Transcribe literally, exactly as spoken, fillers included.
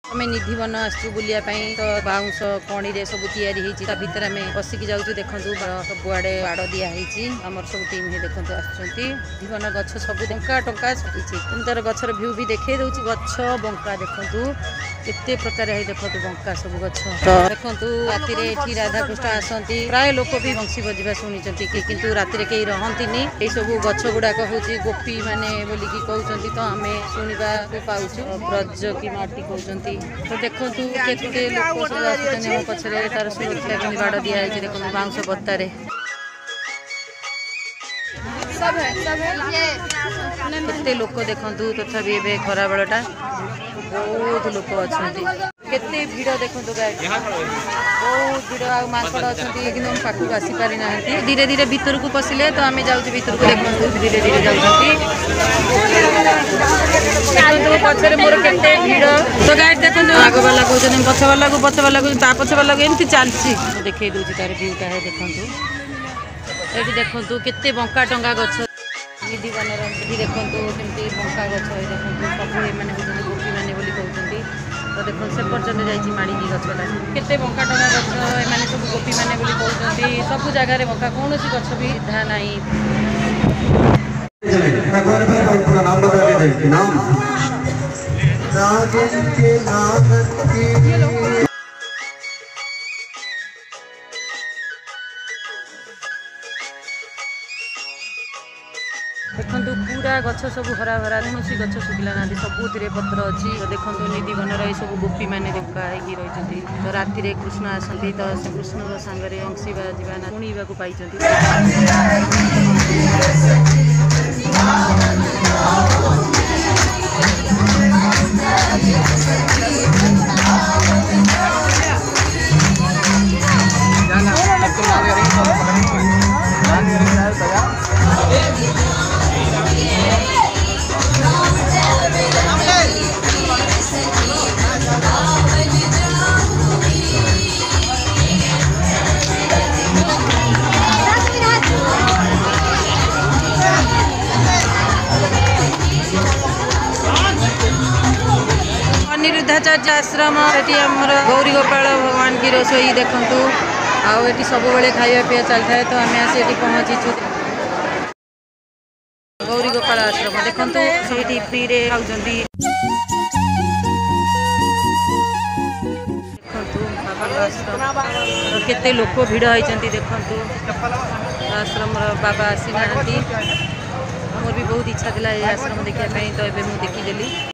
आम निधिवन आसु बुलिया तो बाउंश कणी रे सब तैयारी भितर आम बसिक जाऊँ देखु सबुआड़े बाड़ दिखाई आमर सब टीम ही देखु आसुवन गछ सब बंका टंका छाई तार गचर भ्यू भी देखे दूसरी गछ बंका देखु केते प्रकार है देखो बंका सब गछ देखु राति ये राधाकृष्ण आसती प्राय लोक भी बंशी बजा शुणी किंतु राति कहीं रहती ये सब गछ गुड़ाक हूँ गोपी माने बोलिकी कहते तो आम शुणा पाचु ब्रज की माटी कहते तो देखु केते लोक सब आसुच्च पछरे तार सुरक्षा के बाड़ दिखाई देखो बाउंश बत्तारे केते लोक देखु तथापि ए खरा बेलटा बहुत लोक अच्छा केते भिड़ देखो बहुत भिड़ आ माकड़ अच्छा कि पाखक आसी पारि ना धीरे धीरे भीतर को पशिले तो आम जाऊँ भीतर को देखो धीरे धीरे जाऊँ पचर मोर केते भिड़ तो गाइड देखो आग वाला कहते पछ वाला को पछ वाला को पछ वाला को एमती चलती देखे दूसरी तार भ्यूटा है देखु ये देखु केते बंका टंगा गछ निधि बनर देखु केमती बंका गछ देखो सब मैंने गोपी मैंने बोली कहते तो देखो से पर्यटन जाइए माणिकी गछटा केते बंका टंगा गछ एम सब गोपी मैंने बोली कहते सब जगार बंका कौन गछ भी धा नहीं देखु पूरा गछ सब हरा भरा कौन गछ सुखिला ना सबुति पत्र अच्छी तो देखो निधि बनर ये सब गोपी मैंने बंका रही तो राति कृष्ण आसती तो कृष्ण सांगे अंशिवा जीवा शुणा पाई अनिरुद्धाचार्य आश्रम आमर गौरी गोपाल भगवान की रसोई देखु आठ सब बेले खाया पीया चलता है तो आम आसी पहुँचीचु गौरी गोपाल आश्रम देखु से फ्री रे खाऊँ आश्रम केते लोक भिड़ होती देखु आश्रम बाबा आसी ना मोर भी बहुत इच्छा था ये आश्रम देखापी तो ये देखीदेली।